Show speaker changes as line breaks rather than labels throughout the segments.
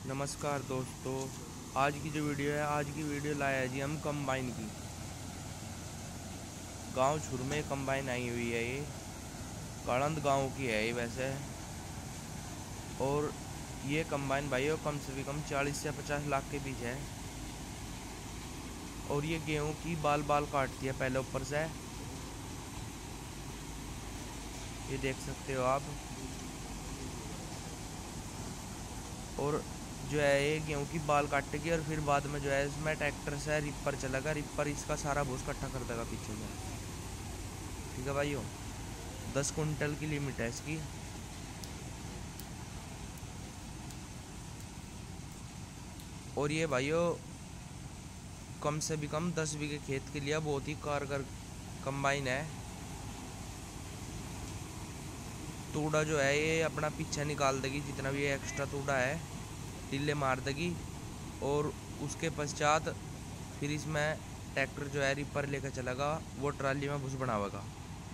नमस्कार दोस्तों, आज की जो वीडियो है, आज की वीडियो लाया है जी हम कंबाइन की। गांव छुर में कंबाइन आई हुई है। ये कड़ंद गांव की है ये वैसे। और ये कंबाइन भाइयों कम से कम 40 से 50 लाख के बीच है। और ये गेहूं की बाल बाल काटती है पहले ऊपर से। ये देख सकते हो आप। और जो है ये गेहूं की बाल काटेगी और फिर बाद में जो है इसमें ट्रैक्टर से रिपर चलेगा। रिपर इसका सारा भूस इकट्ठा कर देगा पीछे से। ठीक है भाइयों, 10 कुंटल की लिमिट है इसकी। और ये भाइयों कम से भी कम 10 बीघे खेत के लिए बहुत ही कारगर कंबाइन है। तूड़ा जो है ये अपना पीछे निकाल देगी, जितना भी एक्स्ट्रा तूड़ा है टिल्ले मार देगी। और उसके पश्चात फिर इसमें ट्रैक्टर जो है रिपर लेकर चलेगा, वो ट्राली में भूस बनावेगा।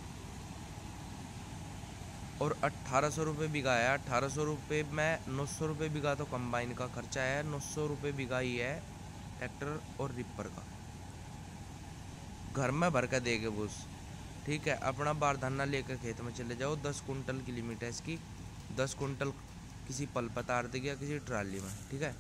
और 1800 रुपये बीघा है। 1800 रुपये में 900 रुपये बीघा तो कंबाइन का खर्चा है। 900 रुपये बीघा ही है ट्रैक्टर और रिपर का। घर में भर कर देगे भूस। ठीक है, अपना बारदाना लेकर खेत में चले जाओ। 10 कुंटल की लिमिट है इसकी। 10 कुंटल किसी पल पर तार देगी या किसी ट्राली में। ठीक है,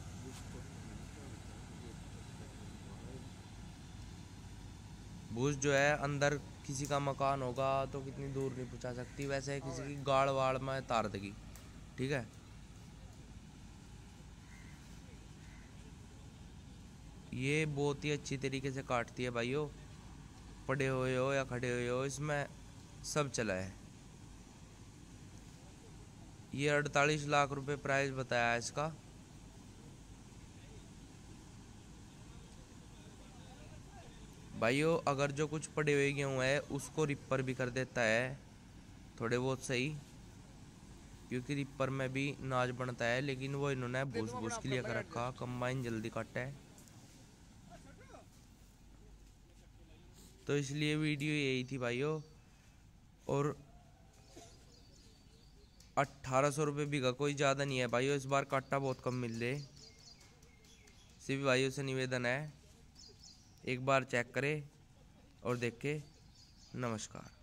भूस जो है अंदर किसी का मकान होगा तो कितनी दूर नहीं पहुंचा सकती, वैसे किसी की गाड़ वाड़ में तार देगी। ठीक है, ये बहुत ही अच्छी तरीके से काटती है भाइयों। पड़े हुए हो या खड़े हुए हो, इसमें सब चला है। ये 48 लाख रुपए प्राइस बताया है इसका। भाइयों अगर जो कुछ पड़े हुए गेहूँ है उसको रिपर भी कर देता है थोड़े बहुत सही, क्योंकि रिपर में भी नाज बनता है। लेकिन वो इन्होंने भूस भूस के लिए कर रखा, कंबाइन जल्दी काटा है। तो इसलिए वीडियो यही थी भाइयों। और 1800 रुपये बीघा कोई ज़्यादा नहीं है भाइयों। इस बार काटा बहुत कम मिल रहे। सभी भाइयों से निवेदन है, एक बार चेक करें और देख के। नमस्कार।